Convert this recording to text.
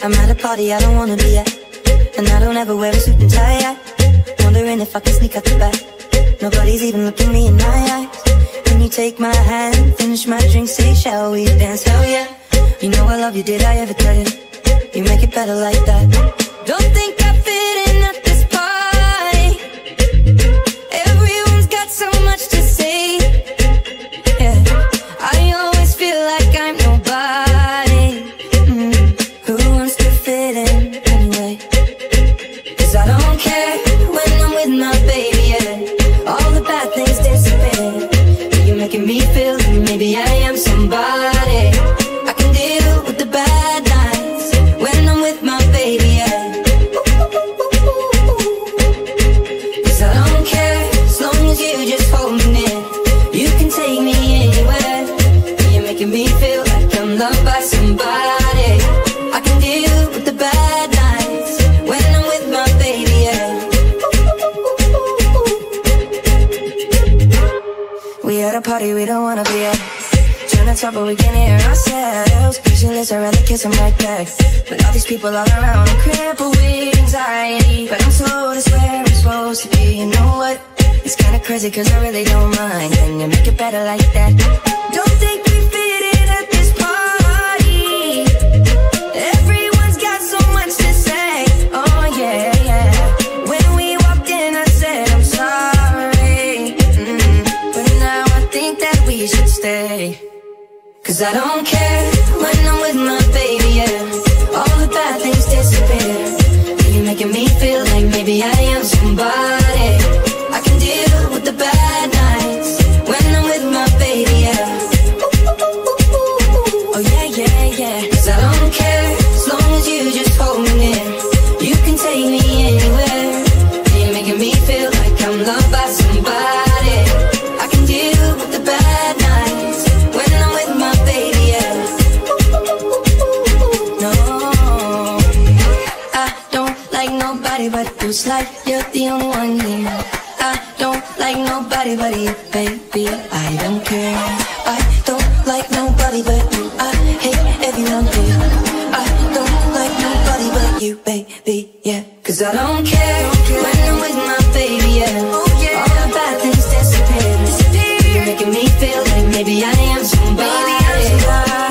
I'm at a party I don't wanna be at, and I don't ever wear a suit and tie. Wondering if I can sneak out the back. Nobody's even looking me in my eyes. Can you take my hand, finish my drink, say shall we dance? Hell yeah. You know I love you, did I ever tell you? You make it better like that. Don't think I fit in at this party. Everyone's got so much to say. Yeah, I always feel like I'm nobody. Who wants to fit in anyway? 'Cause I don't care when I'm with my baby, yeah. All the bad things disappear. You're making me feel like maybe I am somebody. I can deal with the bad nights when I'm with my baby, yeah. 'Cause I don't care as long as you just hold me near. You can take me anywhere. You're making me feel like I'm loved by somebody. I can deal with the bad nights when I'm with my baby, yeah. We at a party we don't wanna be at. Trying to talk but we can't hear ourselves. Pictureless, I'd rather kiss them right back. But all these people all around, I'm crippled with anxiety. But I'm told it's where I'm supposed to be. You know what? It's kinda crazy 'cause I really don't mind. Can you make it better like that? Don't think we fit in at this party. Everyone's got so much to say. Oh yeah, yeah. When we walked in I said I'm sorry. But now I think that we should stay. 'Cause I don't care when I'm with my baby, yeah. All the bad things disappear. You're making me feel like maybe I am somebody. I can deal with the bad nights when I'm with my baby, yeah. Oh yeah, yeah, yeah. 'Cause I don't care as long as you just hold me near. You can take me anywhere. You're making me feel like I'm loved by somebody. I can deal with the bad nights when I'm with my baby, yeah. No, I don't like nobody but you. It's like you're the only one here. I don't like nobody but you, baby. I don't care. I don't like nobody but you. I hate everyone here. I don't like nobody but you, baby, yeah. 'Cause I don't care when I'm with my baby, yeah. All the bad things disappear. You're making me feel like maybe I am somebody.